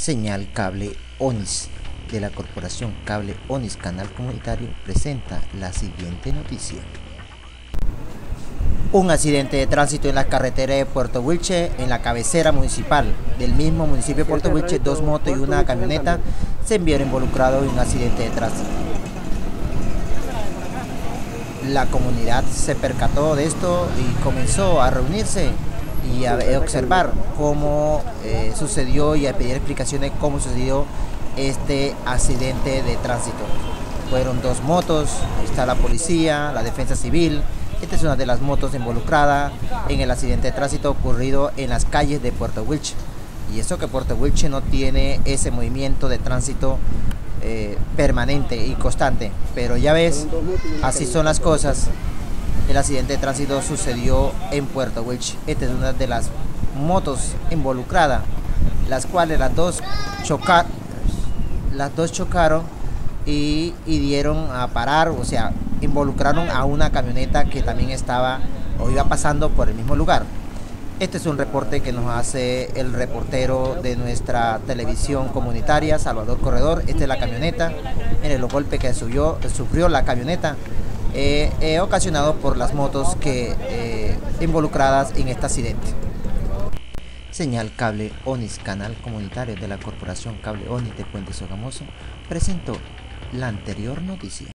Señal Cable ONIS de la Corporación Cable ONIS Canal Comunitario presenta la siguiente noticia. Un accidente de tránsito en la carretera de Puerto Wilche, en la cabecera municipal del mismo municipio de Puerto Wilche. Dos motos y una camioneta se vieron involucrados en un accidente de tránsito. La comunidad se percató de esto y comenzó a reunirse y a observar cómo sucedió y a pedir explicaciones cómo sucedió este accidente de tránsito. Fueron dos motos, ahí está la policía, la defensa civil. Esta es una de las motos involucrada en el accidente de tránsito ocurrido en las calles de Puerto Wilche. Y eso que Puerto Wilche no tiene ese movimiento de tránsito permanente y constante, pero ya ves, así son las cosas. El accidente de tránsito sucedió en Puerto Wilche. Esta es una de las motos involucradas, las cuales las dos chocaron y dieron a parar, o sea, involucraron a una camioneta que también estaba o iba pasando por el mismo lugar. Este es un reporte que nos hace el reportero de nuestra televisión comunitaria, Salvador Corredor. Esta es la camioneta. Miren los golpes que sufrió la camioneta, ocasionados por las motos involucradas en este accidente. Señal Cable ONIS, canal comunitario de la Corporación Cable ONIS de Puente Sogamoso, presentó la anterior noticia.